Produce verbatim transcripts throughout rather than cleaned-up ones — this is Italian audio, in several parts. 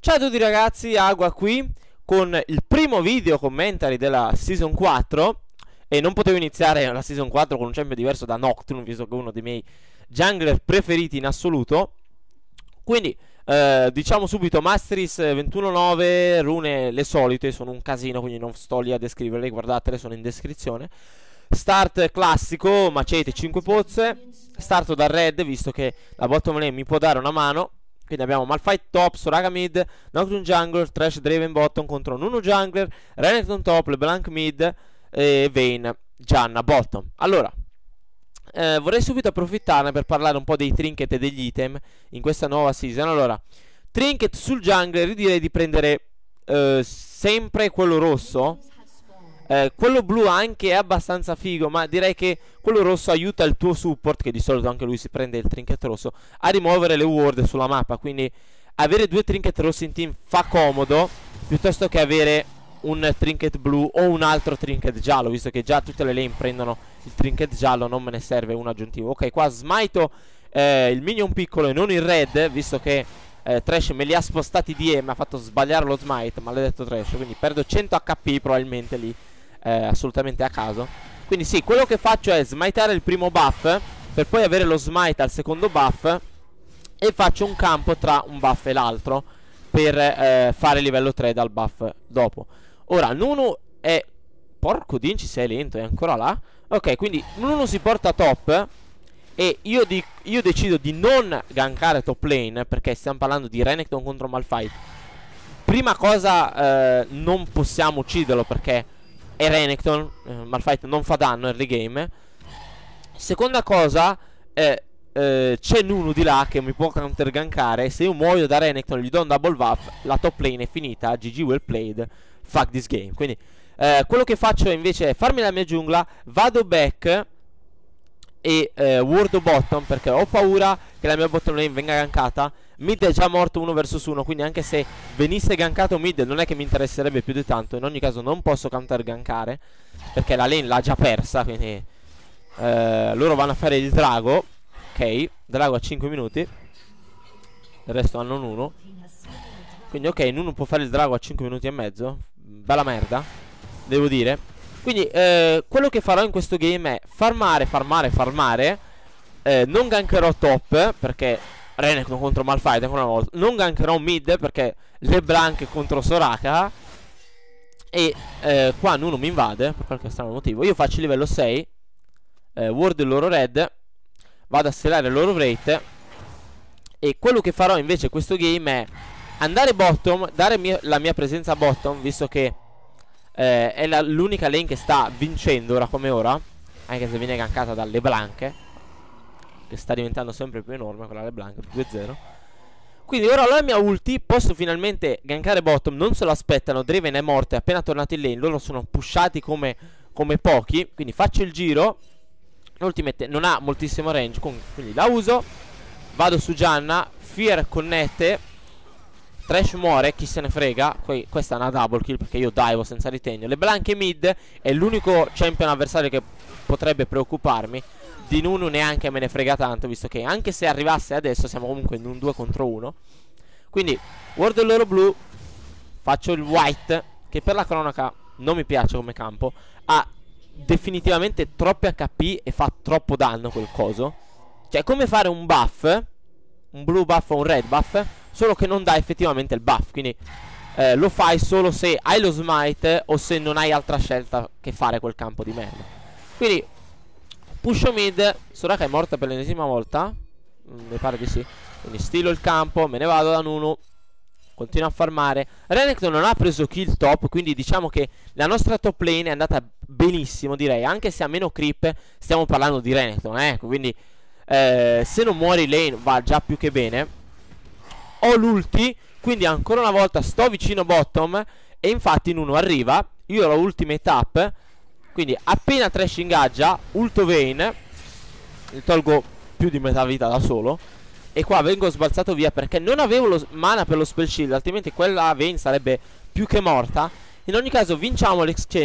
Ciao a tutti ragazzi, Agua qui con il primo video commentary della Season quattro. E non potevo iniziare la Season quattro con un champion diverso da Nocturne, visto che è uno dei miei jungler preferiti in assoluto. Quindi eh, diciamo subito, Masteries ventuno nove, rune le solite, sono un casino, quindi non sto lì a descriverle, guardatele, sono in descrizione. Start classico, macete cinque pozze. Starto dal red, visto che la bottom lane mi può dare una mano. Quindi abbiamo Malphite top, Soraka mid, Nocturne jungler, Thresh Draven bottom contro Nunu jungler, Renekton top, LeBlanc mid e Vayne Janna bottom. Allora, eh, vorrei subito approfittarne per parlare un po' dei trinket e degli item in questa nuova season. Allora, trinket sul jungler, io direi di prendere eh, sempre quello rosso. Eh, quello blu anche è abbastanza figo, ma direi che quello rosso aiuta il tuo support, che di solito anche lui si prende il trinket rosso, a rimuovere le ward sulla mappa. Quindi avere due trinket rossi in team fa comodo, piuttosto che avere un trinket blu o un altro trinket giallo, visto che già tutte le lane prendono il trinket giallo, non me ne serve uno aggiuntivo. Ok, qua smito eh, il minion piccolo e non il red, visto che eh, Thresh me li ha spostati di E, mi ha fatto sbagliare lo smite, maledetto Thresh, quindi perdo cento H P probabilmente lì. Eh, assolutamente a caso. Quindi sì, quello che faccio è smiteare il primo buff per poi avere lo smite al secondo buff, e faccio un campo tra un buff e l'altro per eh, fare livello tre dal buff dopo. Ora Nunu è... Porco Dinci, sei lento, è ancora là. Ok, quindi Nunu si porta top, e io, di... io decido di non gankare top lane, perché stiamo parlando di Renekton contro Malphite. Prima cosa, eh, non possiamo ucciderlo perché è Renekton, eh, Malphite non fa danno early game. Seconda cosa, eh, eh, c'è Nunu di là che mi può counter gankare. Se io muoio da Renekton e gli do un double buff, la top lane è finita, G G well played, fuck this game. Quindi eh, quello che faccio invece è farmi la mia giungla, vado back e eh, ward bottom, perché ho paura che la mia bottom lane venga gankata. Mid è già morto uno versus uno, quindi anche se venisse gankato mid non è che mi interesserebbe più di tanto. In ogni caso non posso counter gankare, perché la lane l'ha già persa, quindi eh, loro vanno a fare il drago. Ok, drago a cinque minuti, il resto hanno Nunu. Quindi ok, Nunu può fare il drago a cinque minuti e mezzo. Bella merda, devo dire. Quindi eh, quello che farò in questo game è farmare, farmare, farmare. eh, Non gankerò top, perché Renekton contro Malphite ancora una volta. Non gankerò mid, perché LeBlanc contro Soraka. E eh, qua Nunu mi invade per qualche strano motivo. Io faccio il livello sei, eh, ward il loro red, vado a selare il loro wraith. E quello che farò invece in questo game è andare bottom, dare mia, la mia presenza bottom, visto che eh, è l'unica lane che sta vincendo ora come ora, anche se viene gankata da LeBlanc, che sta diventando sempre più enorme quella LeBlanc, due zero. Quindi ora ho la mia ulti, posso finalmente gankare bottom, non se lo aspettano, Draven è morto, è appena tornato in lane, loro sono pushati come, come pochi. Quindi faccio il giro, l'ultimate non ha moltissimo range, quindi la uso, vado su Janna, Fear connette, Thresh muore, chi se ne frega. Qui, questa è una double kill perché io divo senza ritegno. LeBlanc e mid è l'unico champion avversario che potrebbe preoccuparmi. Di Nunu neanche me ne frega tanto, visto che anche se arrivasse adesso siamo comunque in un due contro uno. Quindi guardo il loro blu, faccio il white, che per la cronaca non mi piace come campo. Ha definitivamente troppi H P e fa troppo danno quel coso. Cioè è come fare un buff, un blue buff o un red buff, solo che non dà effettivamente il buff. Quindi eh, lo fai solo se hai lo smite o se non hai altra scelta che fare quel campo di merda. Quindi pusho mid, Soraka è morta per l'ennesima volta, mm, mi pare di sì. Quindi stilo il campo, me ne vado da Nunu, continuo a farmare. Renekton non ha preso kill top, quindi diciamo che la nostra top lane è andata benissimo, direi. Anche se ha meno creep, stiamo parlando di Renekton, eh. Quindi eh, se non muori lane va già più che bene. Ho l'ulti, quindi ancora una volta sto vicino bottom, e infatti Nunu arriva, io ho l'ultimate up. Quindi appena Thresh ingaggia, ulto Vayne, gli tolgo più di metà vita da solo, e qua vengo sbalzato via perché non avevo lo mana per lo spell shield, altrimenti quella Vayne sarebbe più che morta. In ogni caso vinciamo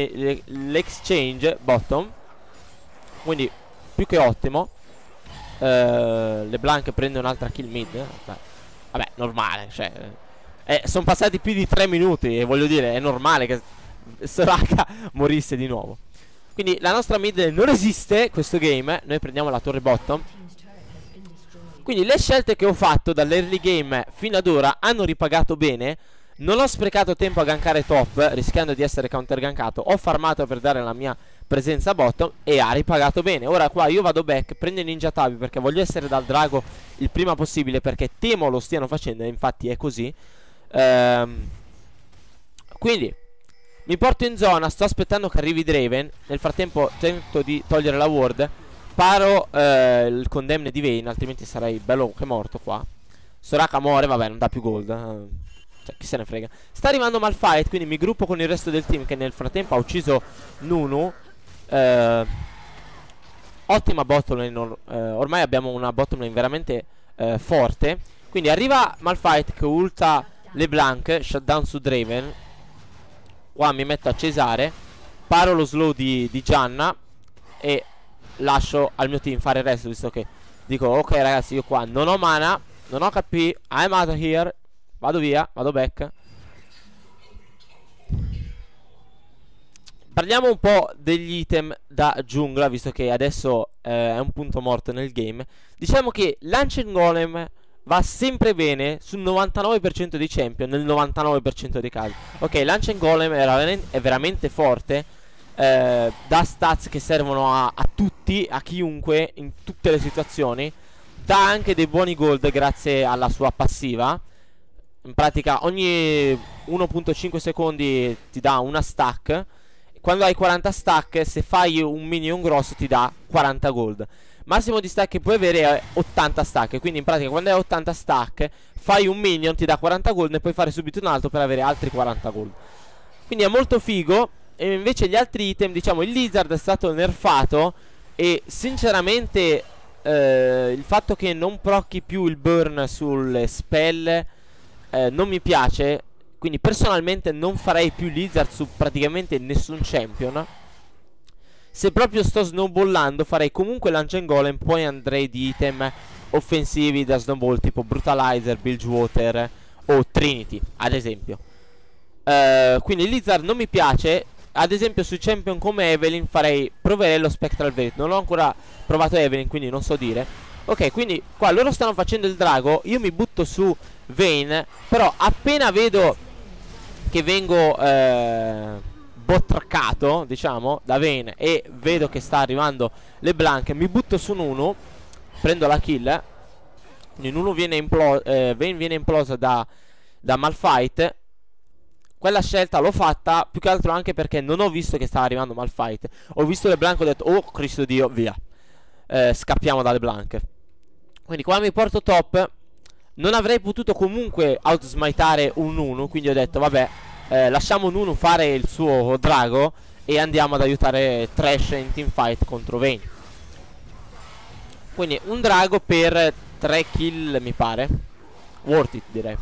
l'exchange bottom, quindi più che ottimo. eh, LeBlanc prende un'altra kill mid. Beh, vabbè, normale, cioè Eh, sono passati più di tre minuti e voglio dire, è normale che Soraka morisse di nuovo. Quindi la nostra mid non esiste questo game. Noi prendiamo la torre bottom. Quindi le scelte che ho fatto dall'early game fino ad ora hanno ripagato bene. Non ho sprecato tempo a gankare top, rischiando di essere counter gankato. Ho farmato per dare la mia presenza bottom e ha ripagato bene. Ora qua io vado back, prendo il Ninja Tabi perché voglio essere dal drago il prima possibile, perché temo lo stiano facendo e infatti è così. Ehm, quindi mi porto in zona, sto aspettando che arrivi Draven. Nel frattempo tento di togliere la ward. Paro eh, il condemne di Vayne, altrimenti sarei bello che morto qua. Soraka muore, vabbè, non dà più gold, eh. Cioè, chi se ne frega. Sta arrivando Malphite, quindi mi gruppo con il resto del team che nel frattempo ha ucciso Nunu. eh, Ottima botlane or eh, ormai abbiamo una botlane veramente eh, forte. Quindi arriva Malphite che ulta LeBlanc, shutdown su Draven. Qua mi metto a cesare. Paro lo slow di, di Gianna e lascio al mio team fare il resto, visto che dico ok ragazzi, io qua non ho mana, non ho H P, I'm out of here. Vado via, vado back. Parliamo un po' degli item da giungla, visto che adesso eh, è un punto morto nel game. Diciamo che Lancing Golem va sempre bene sul novantanove per cento dei champion, nel novantanove per cento dei casi. Ok, Lancing Golem è, è veramente forte, eh, dà stats che servono a, a tutti, a chiunque, in tutte le situazioni. Dà anche dei buoni gold grazie alla sua passiva. In pratica ogni uno virgola cinque secondi ti dà una stack. Quando hai quaranta stack, se fai un minion grosso ti dà quaranta gold. Massimo di stack che puoi avere è ottanta stack. Quindi in pratica quando hai ottanta stack, fai un minion, ti dà quaranta gold, ne puoi fare subito un altro per avere altri quaranta gold. Quindi è molto figo. E invece gli altri item, diciamo il Lizard è stato nerfato. E sinceramente eh, il fatto che non procchi più il burn sulle spell Eh, non mi piace. Quindi personalmente non farei più Lizard su praticamente nessun champion. Se proprio sto snowballando farei comunque Lancing Golem, poi andrei di item offensivi da snowball tipo Brutalizer, Bilgewater o Trinity ad esempio. eh, Quindi Lizard non mi piace. Ad esempio su champion come Evelyn farei, proverei lo Spectral Verit. Non ho ancora provato Evelyn, quindi non so dire. Ok, quindi qua loro stanno facendo il drago, io mi butto su Vayne. Però appena vedo che vengo eh, bottraccato, diciamo, da Vayne, e vedo che sta arrivando LeBlanc, mi butto su Nunu, prendo la kill. Quindi Nunu viene imploso, eh, Vayne viene implosa da, da Malphite. Quella scelta l'ho fatta più che altro anche perché non ho visto che stava arrivando Malphite. Ho visto LeBlanc e ho detto oh Cristo Dio, via, eh, scappiamo da LeBlanc. Quindi qua mi porto top. Non avrei potuto comunque outsmitare un Nunu, quindi ho detto vabbè, eh, lasciamo Nunu fare il suo drago e andiamo ad aiutare Thresh in teamfight contro Vayne. Quindi un drago per tre kill mi pare. Worth it direi.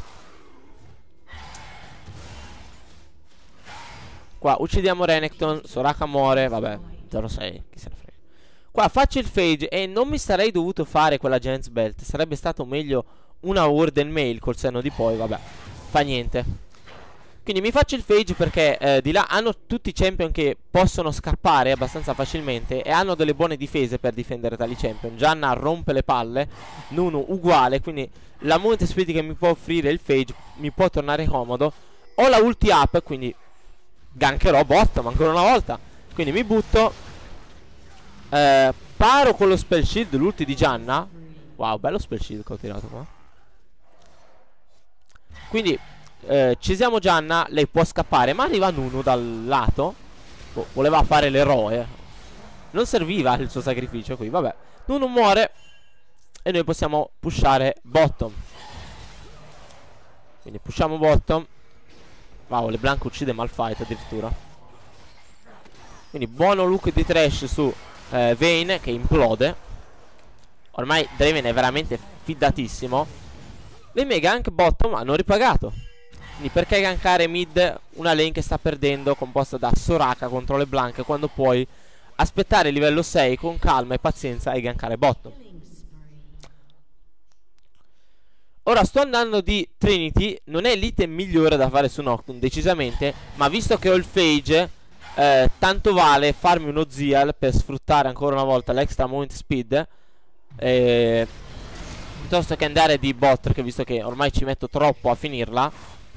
Qua uccidiamo Renekton, Soraka muore, vabbè, zero sei, chi se ne frega. Qua faccio il Phage e non mi sarei dovuto fare quella Giants Belt. Sarebbe stato meglio una word and mail col senno di poi, vabbè, fa niente. Quindi mi faccio il Phage perché eh, di là hanno tutti i champion che possono scappare abbastanza facilmente e hanno delle buone difese per difendere tali champion. Gianna rompe le palle, Nunu uguale, quindi la movement speed che mi può offrire il Phage mi può tornare comodo. Ho la ulti up, quindi gankerò bottom ancora una volta. Quindi mi butto, eh, paro con lo spell shield l'ulti di Gianna. Wow, bello spell shield che ho tirato qua. Quindi eh, cesiamo Gianna, lei può scappare, ma arriva Nunu dal lato. Oh, voleva fare l'eroe, non serviva il suo sacrificio qui, vabbè. Nunu muore e noi possiamo pushare bottom. Quindi pushiamo bottom. Wow, LeBlanc uccide Malphite addirittura. Quindi buono look di Thresh su eh, Vayne che implode. Ormai Draven è veramente fidatissimo. Le miei gank bottom hanno ripagato. Quindi perché gankare mid una lane che sta perdendo, composta da Soraka contro LeBlanc, quando puoi aspettare livello sei con calma e pazienza e gankare bottom. Ora sto andando di Trinity. Non è l'item migliore da fare su Nocturne, decisamente. Ma visto che ho il Phage, eh, tanto vale farmi uno Zeal per sfruttare ancora una volta l'extra movement speed, eh, piuttosto che andare di bot, che visto che ormai ci metto troppo a finirla,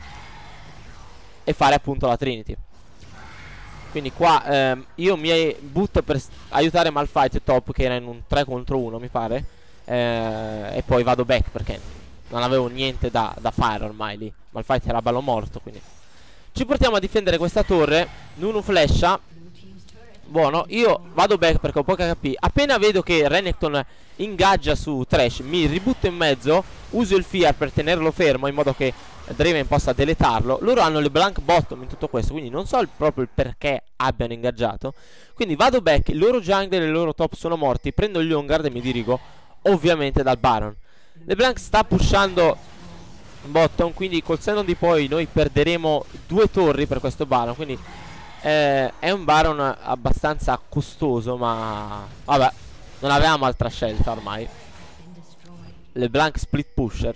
e fare appunto la Trinity. Quindi qua ehm, io mi butto per aiutare Malphite top, che era in un tre contro uno mi pare, eh, e poi vado back perché non avevo niente da, da fare ormai lì. Malphite era bello morto, quindi ci portiamo a difendere questa torre. Nunu flasha. Buono, io vado back perché ho poca H P. Appena vedo che Renekton ingaggia su Thresh, mi ributto in mezzo, uso il Fear per tenerlo fermo in modo che Draven possa deletarlo. Loro hanno le Blank Bottom in tutto questo, quindi non so il, proprio il perché abbiano ingaggiato. Quindi vado back, il loro jungler e il loro top sono morti. Prendo il Leongard e mi dirigo ovviamente dal Baron. LeBlanc sta pushando bottom, quindi col senno di poi noi perderemo due torri per questo Baron. Quindi eh, è un Baron abbastanza costoso, ma vabbè, non avevamo altra scelta ormai. LeBlanc split pusher.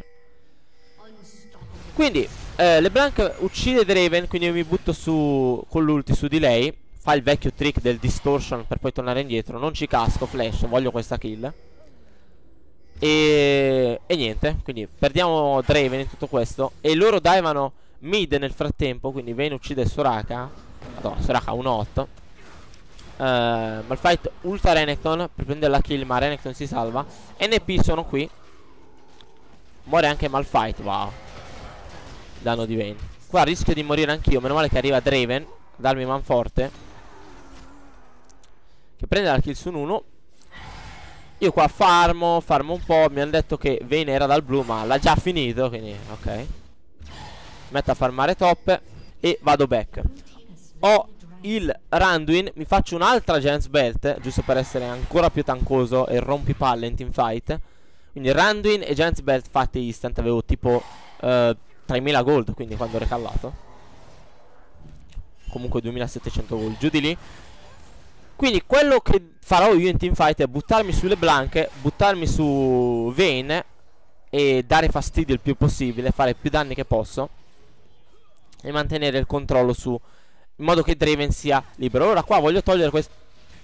Quindi eh, LeBlanc uccide Draven, quindi io mi butto su con l'ulti su di lei. Fa il vecchio trick del distortion per poi tornare indietro. Non ci casco, flash, voglio questa kill. E, e niente, quindi perdiamo Draven in tutto questo. E loro divano mid nel frattempo, quindi Vayne uccide Soraka. Madonna, Soraka uno otto. uh, Malphite ulta Renekton per prendere la kill, ma Renekton si salva. N P sono qui. Muore anche Malphite, wow. Danno di Vayne. Qua rischio di morire anch'io, meno male che arriva Draven a darmi manforte, che prende la kill su Nunu. Io qua farmo, farmo un po'. Mi hanno detto che Vayne era dal blu, ma l'ha già finito, quindi ok. Metto a farmare top e vado back. Ho il Randuin, mi faccio un'altra Giants Belt, giusto per essere ancora più tancoso e rompipalle in teamfight. Quindi Randuin e Giants Belt fatti instant. Avevo tipo uh, tremila gold, quindi quando ho recallato. Comunque duemilasettecento gold, giù di lì. Quindi quello che farò io in teamfight è buttarmi sulle Blanche, buttarmi su Vayne e dare fastidio il più possibile, fare più danni che posso e mantenere il controllo su, in modo che Draven sia libero. Ora qua voglio togliere questo.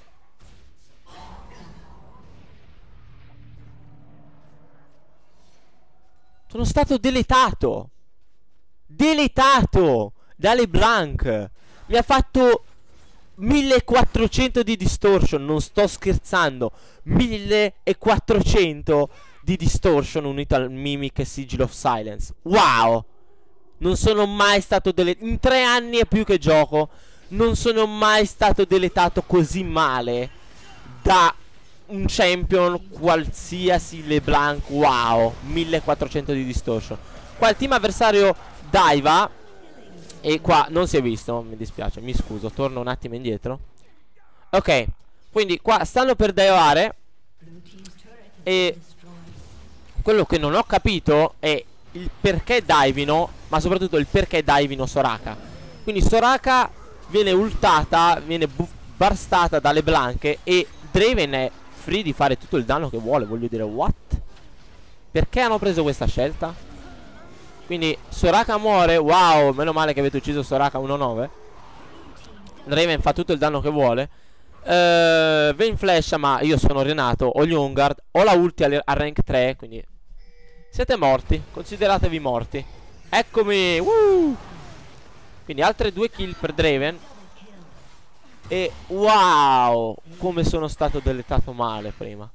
Sono stato deletato. Deletato da LeBlanc. Mi ha fatto millequattrocento di distortion. Non sto scherzando. millequattrocento di distortion unito al Mimic e Sigil of Silence. Wow. Non sono mai stato deletato. In tre anni e più che gioco non sono mai stato deletato così male da un champion qualsiasi LeBlanc. Wow, millequattrocento di distortion. Qua il team avversario diva e qua non si è visto, mi dispiace, mi scuso, torno un attimo indietro. Ok, quindi qua stanno per divare. E quello che non ho capito è il perché divino, ma soprattutto il perché divino Soraka. Quindi Soraka viene ultata, viene barstata dalle Blanche e Draven è free di fare tutto il danno che vuole. Voglio dire, what? Perché hanno preso questa scelta? Quindi Soraka muore. Wow, meno male che avete ucciso Soraka uno nove. Draven fa tutto il danno che vuole. uh, Vayne flash, ma io sono Renato. Ho gli Ongard, ho la ulti a rank tre, quindi siete morti, consideratevi morti. Eccomi. Woo! Quindi altre due kill per Draven. E wow, come sono stato deletato male prima.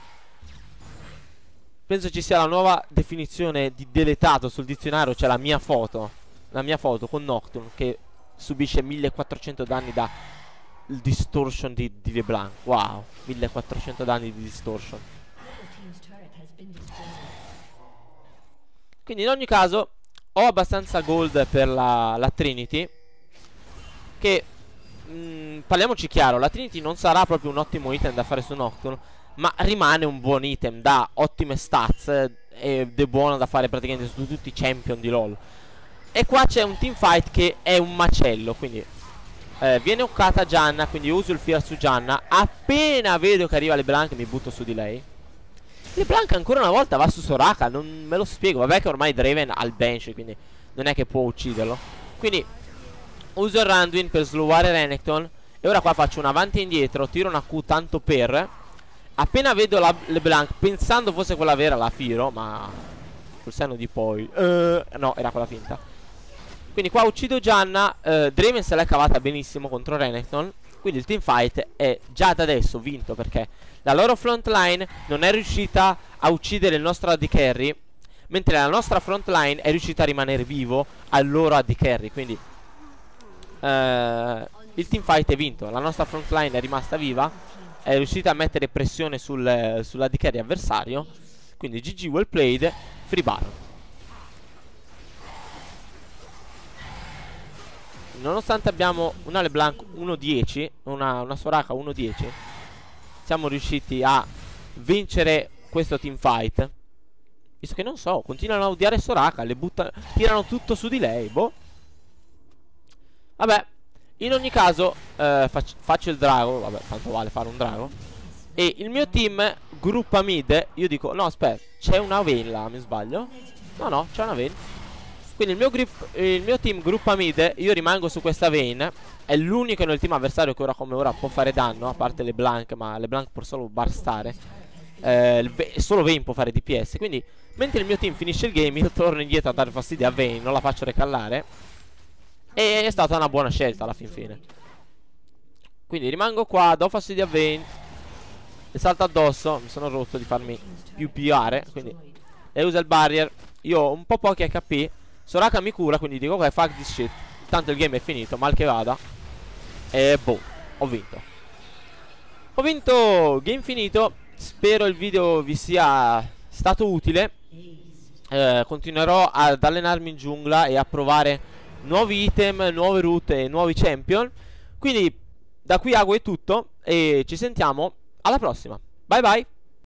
Penso ci sia la nuova definizione di deletato sul dizionario. C'è la mia foto, la mia foto con Nocturne che subisce millequattrocento danni da il distortion di, di LeBlanc. Wow, millequattrocento danni di distortion. Quindi in ogni caso ho abbastanza gold per la, la Trinity, che mh, parliamoci chiaro, la Trinity non sarà proprio un ottimo item da fare su Nocturne, ma rimane un buon item, da ottime stats ed è buono da fare praticamente su tutti i champion di LoL. E qua c'è un teamfight che è un macello, quindi eh, viene occata Gianna, quindi uso il fear su Gianna. Appena vedo che arriva LeBlanc mi butto su di lei. LeBlanc ancora una volta va su Soraka, non me lo spiego. Vabbè che ormai Draven ha il bench, quindi non è che può ucciderlo. Quindi uso il Randuin per sloware Renekton. E ora qua faccio un avanti e indietro, tiro una Q tanto per. Appena vedo la LeBlanc, pensando fosse quella vera, la firo, ma col senno di poi uh, no, era quella finta. Quindi qua uccido Gianna. uh, Draven se l'è cavata benissimo contro Renekton. Quindi il teamfight è già da adesso vinto, perché la loro frontline non è riuscita a uccidere il nostro A D carry, mentre la nostra frontline è riuscita a rimanere vivo al loro A D carry. Quindi uh, il teamfight è vinto. La nostra frontline è rimasta viva, è riuscita a mettere pressione sul, sull'A D carry avversario. Quindi G G, well played, free Baron. Nonostante abbiamo una LeBlanc uno dieci, una, una Soraka uno dieci, siamo riusciti a vincere questo teamfight. Visto che non so, continuano a odiare Soraka, le buttano, tirano tutto su di lei, boh. Vabbè, in ogni caso eh, faccio, faccio il drago. Vabbè, tanto vale fare un drago. E il mio team gruppa mid. Io dico, no aspetta, c'è una Vayne là, mi sbaglio? No no, c'è una Vayne. Quindi il mio, grip, il mio team gruppa mid. Io rimango su questa Vayne. È l'unico nel team avversario che ora come ora può fare danno, a parte LeBlanc, ma LeBlanc può solo barstare. eh, Solo Vayne può fare D P S. Quindi mentre il mio team finisce il game, io torno indietro a dare fastidio a Vayne, non la faccio recallare. E è stata una buona scelta alla fin fine. Quindi rimango qua, do fastidio a Vayne, le salto addosso. Mi sono rotto di farmi più piare, quindi e usa il barrier. Io ho un po' pochi H P. Soraka mi cura, quindi dico ok, fuck this shit. Tanto il game è finito, mal che vada. E boh, ho vinto. Ho vinto, game finito. Spero il video vi sia stato utile. eh, Continuerò ad allenarmi in giungla e a provare nuovi item, nuove route e nuovi champion. Quindi da qui Ago è tutto e ci sentiamo alla prossima. Bye bye.